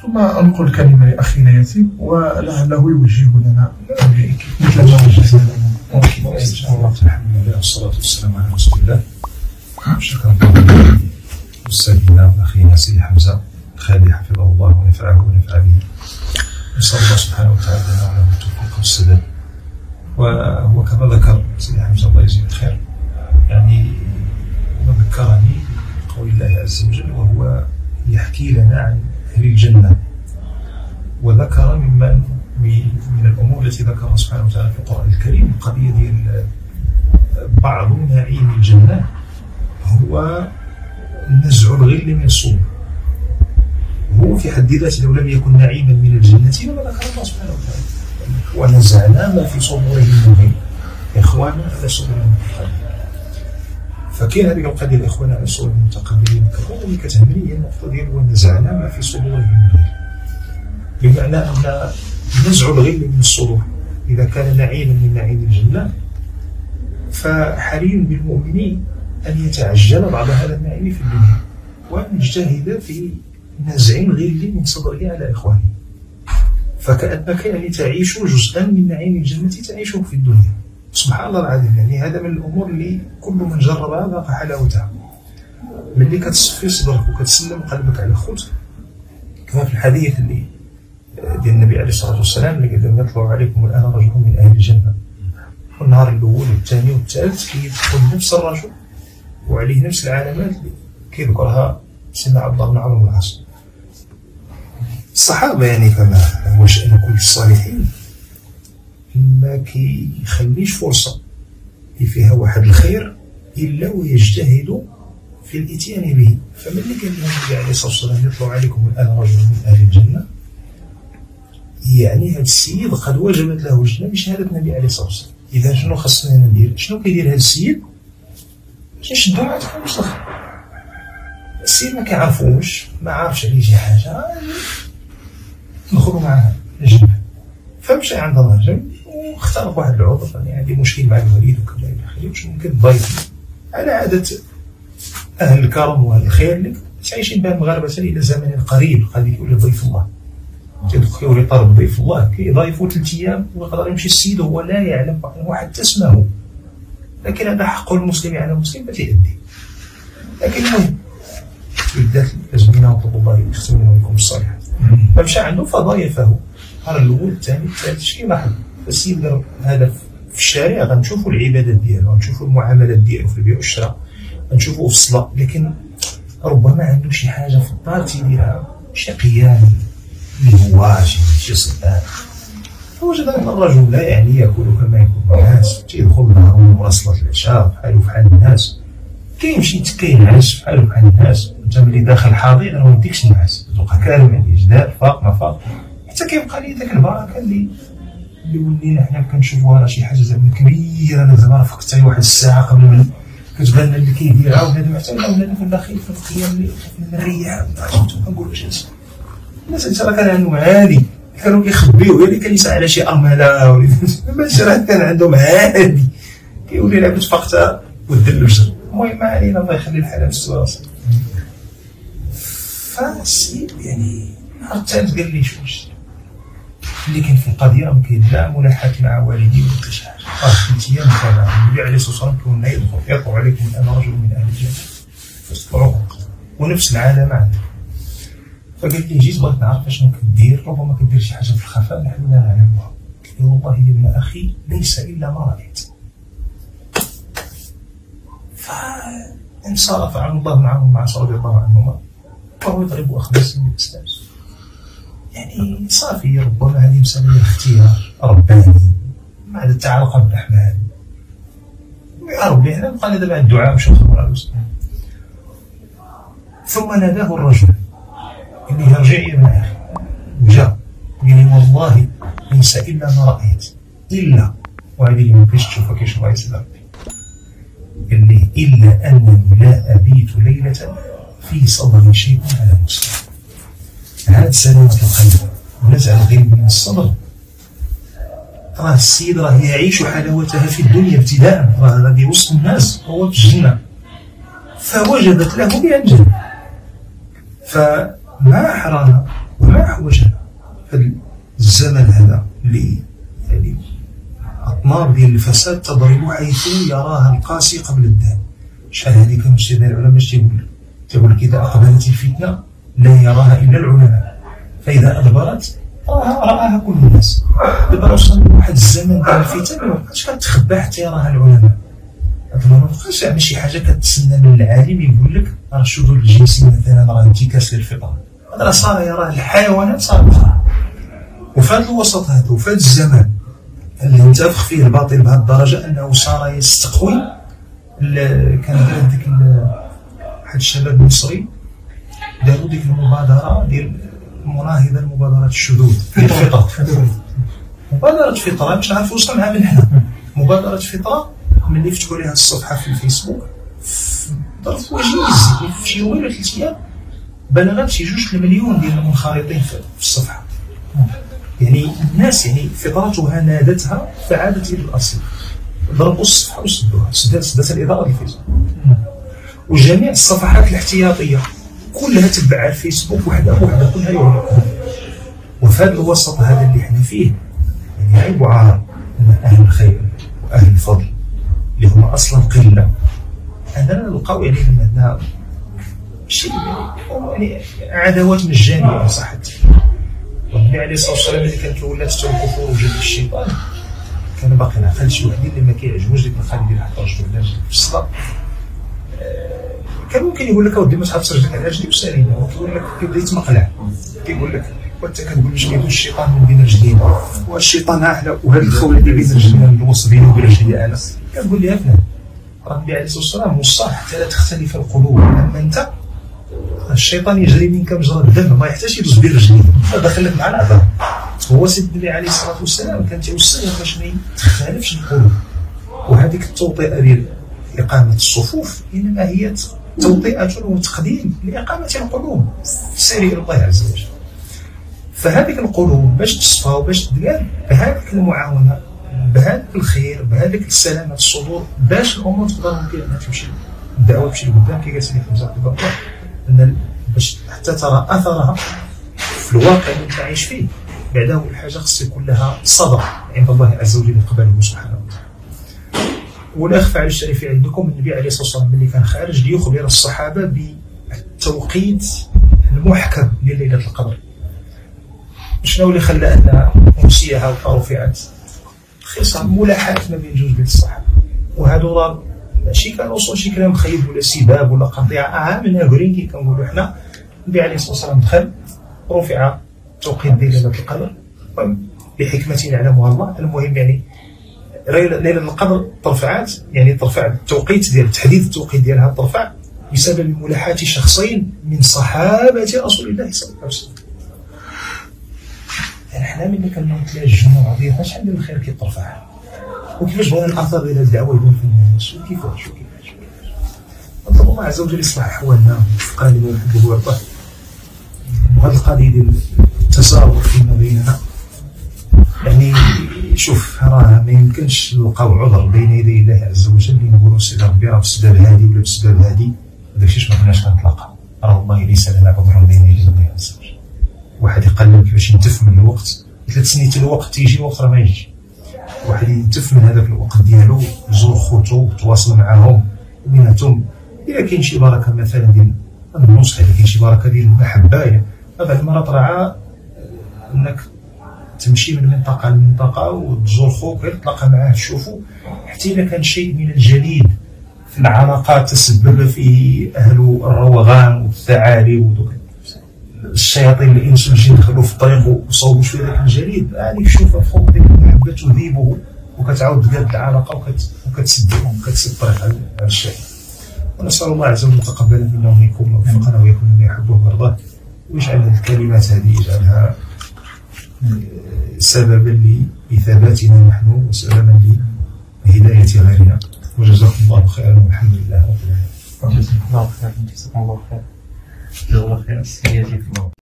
ثم أنقل كلمة لأخينا ياسين ولعله يوجه لنا مثل ما وجهنا له. الحمد لله والصلاة والسلام على رسول الله. شكرا لله أستاذنا وأخينا سيدي حمزة الخالي حفظه الله ونفعه ونفع به. نسأل الله سبحانه وتعالى لنا وله التوفيق والسداد. وهو كما ذكر سيدي حمزة الله يجزيه الخير، يعني وذكرني بقول الله عز وجل وهو يحكي لنا عن أهل الجنة، وذكر من الأمور التي ذكرها سبحانه وتعالى في القرآن الكريم القضية ديال بعض نعيم الجنة هو نزع الغل من الصدور. هو في حد ذاته لو لم يكن نعيما من الجنة لما ذكر الله سبحانه وتعالى ونزعنا ما في صدورهم من غل إخوانا على سرر متقابلين. فكاين هذه القضية الإخوان على سرر متقابلين كذلك كتهمني هي النقطة ديال ونزعنا ما في صدورهم من غل، بمعنى أن نزع الغل من الصدور إذا كان نعيما من نعيم الجنة فحري بالمؤمنين أن يتعجل بعض هذا النعيم في الدنيا وأن يجتهد في نزع الغل من صدره على إخوانه، فكأنك يعني تعيش جزءا من نعيم الجنة تعيشه في الدنيا. سبحان الله العظيم، يعني هذا من الأمور اللي كل من جربها ذاق حلاوتها. ملي كتصفي صدرك وكتسلم قلبك على خوت، كما في الحديث اللي ديال النبي عليه الصلاة والسلام اللي قال يطلع عليكم الآن رجل من أهل الجنة، والنهار الأول والثاني والثالث كيدخل نفس الرجل وعليه نفس العلامات اللي كيذكرها سيدنا عبد الله بن عمرو بن العاص. الصحابة يعني كما هو شأن كل الصالحين ما كيخليش فرصة اللي فيها واحد الخير إلا ويجتهد في الإتيان به. فملي قال لهم النبي عليه الصلاة والسلام يطلع عليكم الآن رجل من أهل الجنة، يعني هذا السيد قد وجبت له الجنة بشهادة النبي عليه الصلاة والسلام. إذا شنو خصنا ندير؟ شنو كيدير هذا السيد؟ نشدو عندكم واش دخل السيد ما كيعرفوش، ما عارفش عليه شي حاجة، ندخلوا معاه الجنة. فمشى عند الراجل واختار واحد العذر، يعني عندي مشكل مع الوليد وكذا إلى آخره، واش ممكن ضيف على عادة أهل الكرم وأهل الخير اللي تعيشين بها المغاربة إلى زمن قريب. قد يولي ضيف الله، كيولي طالب ضيف الله كيضيفوا 3 أيام ويقدر يمشي السيد وهو لا يعلم حتى اسمه، لكن هذا حق المسلم على المسلم ما تيأدي. لكن المهم بالذات الأزمنة وطلب الله يختم لنا ولكم الصالحات. فمشى عنده فضايفه النهار الأول الثاني الثالث. شي لاحظ السيد قال هذا في الشارع غنشوفوا العبادات ديالو، غنشوفوا المعاملات ديالو في البيع والشراء، غنشوفوا في الصلاة، لكن ربما عنده شي حاجة في الدار تيديرها، شي قيام لهواش شي صلاة. فوجد أن الرجل لا يعني يأكل كما يأكل الناس، تيدخل نهار مراسلة العشاء بحالو بحال الناس، كيمشي كينعس بحالو بحال الناس. انت ملي داخل حاضر ما وديكش النعاس، تبقى كارم عندي جداد فاق ما فاق، حتى كيبقى لي داك البركه اللي ولينا حنا كنشوفوها راه شي حاجه زعما كبيره. انا زعما فقت حتى واحد الساعه قبل ما كتبان اللي كيديرها، ونادم حتى ولادي في الاخير في القيام اللي من الرياح. كنقول واش الناس راه كان عندهم عادي، كانوا كيخبيوه اللي كان يسعى على شي ارمله ولا ماشي، راه كان عندهم عادي كيولي لعبت فقتها ودل الوجه. المهم ما علينا، الله يخلي الحال مستوى راسك. فالسيد يعني النهار الثالث قال لي واش اللي كاين في القضيه ما كاين لا ملاحات مع والدي ولا حتى شي حاجه. 3 أيام تابع النبي عليه الصلاه والسلام كنا يطلع عليكم الان رجل من اهل الجنه فاستطلعوا ونفس العلامه عنده. فقال لي جيت بغيت نعرف شنو كدير، ربما كدير شي حاجه في الخفاء نحن لا نعلمها. قلت له والله يا ابن اخي ليس الا ما رايت. فانصرف عن الله معهم مع رضي الله عنهما وهو يضرب اخماس من الاسلام. يعني صافي، ربما هذه مسألة اختيار رباني مع التعلق بالرحمن. يا ربي هنا بقى دابا الدعاء باش نخبر على المسلمين. ثم ناداه الرجل اللي يرجع يا ابن اخي، جاء قال لي والله ليس الا ما رايت، الا وهذه اللي ما بغيتش تشوفها كيشوف الله يسلمك. قال لي الا انني لا ابيت ليله في صدري شيء على مسلم. هذا سلامة القلب ونزع الغل من الصدر. راه السيد راه يعيش حلاوتها في الدنيا ابتداء، راه غادي وسط الناس هو في الجنة، فوجدت له بها الجنة. فما أحرانا وما أحوجنا في الزمن هذا اللي يعني أطناب ديال الفساد تضرب حيث يراها القاسي قبل الدان. شحال هذه كانوا السيدنا العلماء اش تيقول لك إذا أقبلت الفتنة لا يراها إلا العلماء، فإذا أدبرت رآها كل الناس. دابا وصلنا لواحد الزمن ديال الفتن مابقاش كتخبى حتى يراها العلماء. هذا ما بقاش يعني شي حاجة كتسنى من العالم يقول لك راه الشذوذ الجنسي مثلا راه انتكاس للفطرة، هذا راه صار يراه الحيوانات صار. وفي هذا الوسط هذا وفي هذا الزمان اللي انتفخ فيه الباطل بهذه الدرجة أنه صار يستقوي، كان ديك واحد الشباب المصري داروا ديك المبادرة ديال مناهضة لمبادرة الشذوذ في الفطرة. مبادرة فطرة باش نعرفوا وصلنا معها من هنا. مبادرة فطرة ملي فتحوا لها الصفحة في الفيسبوك ضرب وجيز في شي يومين ولا 3 أيام بلغت شي 2 مليون ديال المنخرطين في الصفحة. يعني الناس يعني فطرتها نادتها فعادت إلى الأصل، ضربوا الصفحة وسدوها، سدات الإدارة ديال الفيسبوك. وجميع الصفحات الاحتياطية كلها تبع الفيسبوك وحده بوحده كلها يغلقوا. وفي هذا الوسط هذا اللي احنا فيه يعني عيب وعار أن أهل الخير وأهل الفضل اللي هما أصلا قلة أننا نلقاو يعني عندنا شيء يعني عداوات مجانية إن صح التعبير. والنبي عليه الصلاة والسلام اللي كان كيولات حتى الكفور وجد الشيطان كان باقي نعقل شي وحدين اللي ما كيعجبوش ديك الخالي ديال حتى رجل ولا في الصدق. كان ممكن يقول لك اودي ما تحبش رجلك على رجلي وسالينا، وكيقول لك كيبدا يتمقلع كيقول لك وانت كنقول باش كيدوز الشيطان من بين رجلينا والشيطان احنا وهذا الخول اللي بين رجلينا الوسط بيني وبين رجلي انا. كنقول لها فلان راه النبي عليه الصلاه والسلام وصى حتى لا تختلف القلوب، اما انت الشيطان يجري منك مجرى الدم ما يحتاجش يدوز بين رجليك، دخلك مع الاعضاء. هو سيدنا النبي عليه الصلاه والسلام كان تيوصينا باش ما تختلفش القلوب. وهذيك التوطئه ديال اقامه الصفوف انما هي توطئة وتقديم لإقامة القلوب في سير الله عز وجل. فهذيك القلوب باش تصفى وباش تدير بهذيك المعاونة بهذاك الخير بهذيك السلامة الصدور باش الأمور تقدر أنها تمشي الدعوة تمشي لقدام. كي قالت لي في مزاق الله أن باش حتى ترى أثرها في الواقع اللي أنت عايش فيه بعدا أول حاجة خص يكون لها صدى عند الله عز وجل قبله سبحانه وتعالى. ولا يخفى على الشريف عندكم النبي عليه الصلاه والسلام ملي كان خارج ليخبر الصحابه بالتوقيت المحكم لليله القدر. شنو اللي خلى ان امسيها ورفعت؟ خصام ملاحات ما بين جوج ديال الصحابه، وهادو راه ماشي كان وصول شي كلام خايب ولا سباب ولا قطيعه من هاكرين كي كنقولوا حنا. النبي عليه الصلاه والسلام دخل رفع التوقيت ديال ليله القدر بحكمه يعلمها الله. المهم يعني ليلة القدر ترفعات يعني ترفع التوقيت ديال تحديد التوقيت ديالها ترفع بسبب ملاحاة شخصين من صحابة رسول الله صلى الله عليه وسلم. يعني حنا ملي كنتلاقى الجمعة بعضياتنا شحال من الخير كيترفع، وكيفاش بغينا الأثر ديال الدعوة يبان في الناس وكيفاش نطلب الله عز وجل يصلح أحوالنا وفقنا لما يحبه ويرضاه. وهذه القضية ديال التساور فيما بيننا يعني شوف راه ما يمكنش نلقاو عذر بين يدي الله عز وجل اللي نقولوا سيدي ربي راه بسبب هادي ولا بسبب هادي داكشي ما كناش كنتلاقى. راه والله ليس لنا عذر بين يدي الله عز وجل. واحد يقلب كيفاش ينتف من الوقت 3 سنين الوقت تيجي وقت راه ما يجي. واحد ينتف من هذاك الوقت ديالو يزور خوتو وتواصل معاهم وبيناتهم الا كاين شي بركه مثلا ديال النصح، الا كاين شي بركه ديال المحبه. بعض المرات راه انك تمشي من منطقة لمنطقة وتزور خوك غير تلاقى معاه تشوفو، حتى إذا كان شيء من الجليد في العلاقات تسبب في أهل الروغان والثعالي ودوك الشياطين الإنس والجن دخلوا في الطريق وصوبوا شوية ذاك الجليد، يعني تشوف فوق ديك المحبة تذيبه وكتعاود تقاد العلاقة وكتسدهم وكتسد الطريق على الشيء. ونسأل الله عز وجل يتقبل منا ومنكم ووفقنا ويكون ما يحبه ويرضاه، ويجعل هذه الكلمات هذه يجعلها سببا لثباتنا نحن وسببا لهداية غيرنا. وجزاكم الله خيرا والحمد لله رب العالمين. جزاكم الله خيرا. جزاكم الله خيرا. جزاكم الله خيرا.